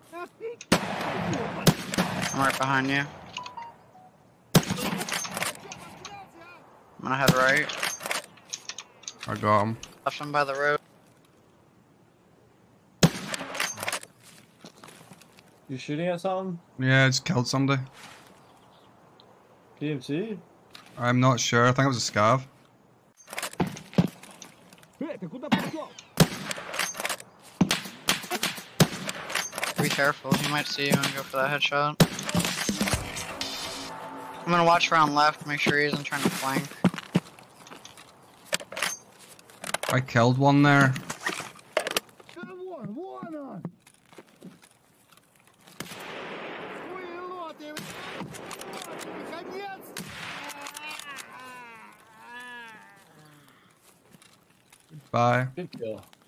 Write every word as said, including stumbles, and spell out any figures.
I'm right behind you. I'm gonna head right. I got him. Left him by the road. You shooting at something? Yeah, I just killed somebody. P M C? I'm not sure. I think it was a scav. Be careful, he might see you and go for that headshot. I'm gonna watch around left, make sure he isn't trying to flank. I killed one there. Bye. Good kill.